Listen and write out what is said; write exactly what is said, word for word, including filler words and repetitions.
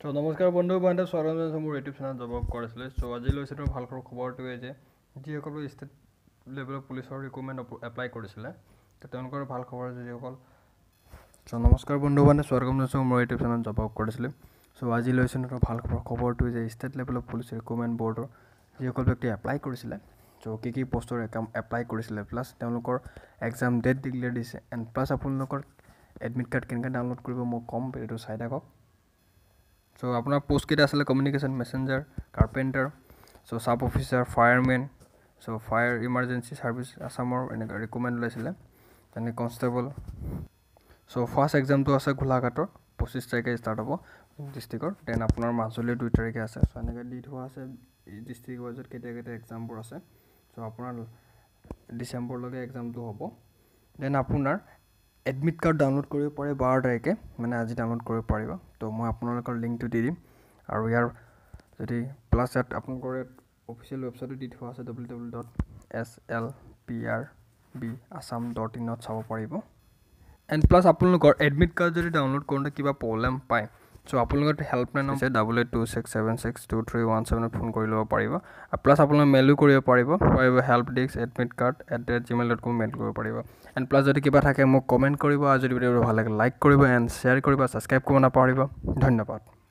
তো নমস্কাৰ বন্ধু বান্ধৱ স্বাগতম জনাইছোঁ মোৰ ইউটিউব চেনেল জব কৰিছিলে। চ' আজি লৈছে তোমাৰ ভাল খবৰটোৱে যে যিসকলে ষ্টেট লেভেলৰ পুলিচৰ ৰিক্ৰুটমেণ্ট এপ্লাই কৰিছিলে তো তেওঁলোকৰ ভাল খবৰ যিসকল। চ' নমস্কাৰ বন্ধু বান্ধৱ স্বাগতম জনাইছোঁ মোৰ ইউটিউব চেনেল জব কৰিছিলে। চ' আজি লৈছে তোমাৰ ভাল খবৰ খবৰটোৱে যে ষ্টেট লেভেলৰ পুলিচ ৰিক্ৰুটমেণ্ট বৰ্ডৰ যিসকল ব্যক্তি এপ্লাই কৰিছিলে চ' কি কি পষ্টৰ এপ্লাই কৰিছিলে প্লাছ তেওঁলোকৰ এক্সাম ডেট ডিক্লেয়াৰ দিছে এণ্ড প্লাছ আপোনালোকৰ এডমিট কাৰ্ড কেনেকৈ ডাউনলোড কৰিব মই ক'ম এইটো চাই থাকক। চ' আপোনাৰ পোষ্ট কেইটা আছিলে communication messenger, carpenter, so' sub officer, fireman, so' fire emergency service আছামৰ এনেকৈ ৰিক্ৰুটমেণ্ট ওলাইছিলে, যেনে কনষ্টেবল। চ' ফাৰ্ষ্ট এক্সামটো আছে গোলাঘাটৰ পঁচিছ তাৰিখে ষ্টাৰ্ট হ'ব ডিষ্ট্ৰিক্টৰ, দেন আপোনাৰ মাজুলীৰ দুই তাৰিখে আছে। চ' এনেকৈ দি থোৱা আছে ডিষ্ট্ৰিক্ট ৱাইজত কেতিয়া কেতিয়া এক্সামবোৰ আছে। চ' আপোনাৰ ডিচেম্বৰলৈকে এক্সামটো হ'ব। দেন আপোনাৰ এডমিট কাৰ্ড ডাউনলোড কৰিব পাৰে বাৰ তাৰিখে, মানে আজি ডাউনলোড কৰিব পাৰিব। তো মই আপোনালোকৰ লিংকটো দি দিম আৰু ইয়াৰ যদি প্লাছ ইয়াত আপোনালোকৰ অফিচিয়েল ৱেবছাইটো দি থোৱা আছে W W dot S L P R B Assam dot ইনত চাব পাৰিব। এণ্ড প্লাছ আপোনালোকৰ এডমিট কাৰ্ড যদি ডাউনলোড কৰোঁতে কিবা প্ৰব্লেম পায় চ' আপোনালোকৰ হেল্পলাইন আছে double eight two six seven six two three one ছেভেনত ফোন কৰি ল'ব পাৰিব। আৰু প্লাছ আপোনালোকে মেইলো কৰিব পাৰিব পাৰিব help desk admit card at the rate Gmail dot com mail কৰিব পাৰিব। এণ্ড প্লাছ যদি কিবা থাকে মোক কমেণ্ট কৰিব আৰু যদি ভিডিঅ'টো ভাল লাগে লাইক কৰিব এণ্ড শ্বেয়াৰ কৰিব, ছাবস্ক্ৰাইব কৰিব নাপাহৰিব। ধন্যবাদ।